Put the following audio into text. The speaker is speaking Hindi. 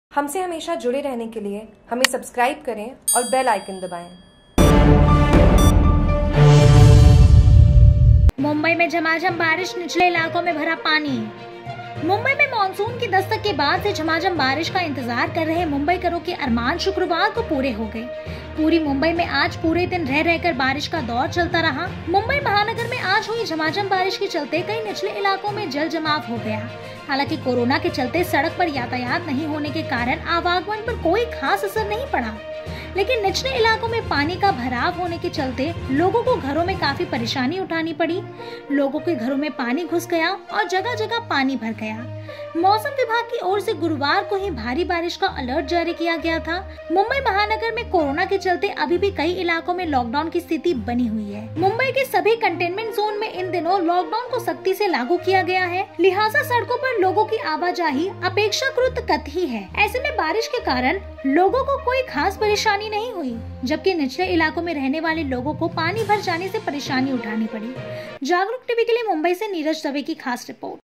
हमसे हमेशा जुड़े रहने के लिए हमें सब्सक्राइब करें और बेल आइकन दबाएं। मुंबई में झमाझम बारिश, निचले इलाकों में भरा पानी। मुंबई में मानसून की दस्तक के बाद से झमाझम बारिश का इंतजार कर रहे मुंबईकरों के अरमान शुक्रवार को पूरे हो गए। पूरी मुंबई में आज पूरे दिन रह रहकर बारिश का दौर चलता रहा। मुंबई महानगर में आज हुई झमाझम बारिश के चलते कई निचले इलाकों में जल जमाव हो गया। हालांकि कोरोना के चलते सड़क पर यातायात नहीं होने के कारण आवागमन पर कोई खास असर नहीं पड़ा, लेकिन निचले इलाकों में पानी का भराव होने के चलते लोगों को घरों में काफी परेशानी उठानी पड़ी। लोगों के घरों में पानी घुस गया और जगह जगह पानी भर गया। मौसम विभाग की ओर से गुरुवार को ही भारी बारिश का अलर्ट जारी किया गया था। मुंबई महानगर में कोरोना के चलते अभी भी कई इलाकों में लॉकडाउन की स्थिति बनी हुई है। मुंबई के सभी कंटेनमेंट जोन में इन दिनों लॉकडाउन को सख्ती से लागू किया गया है, लिहाजा सड़कों पर लोगों की आवाजाही अपेक्षाकृत कतही है। ऐसे में बारिश के कारण लोगों को कोई खास परेशानी नहीं हुई, जबकि निचले इलाकों में रहने वाले लोगों को पानी भर जाने से परेशानी उठानी पड़ी। जागरूक टीवी के लिए मुंबई से नीरज दवे की खास रिपोर्ट।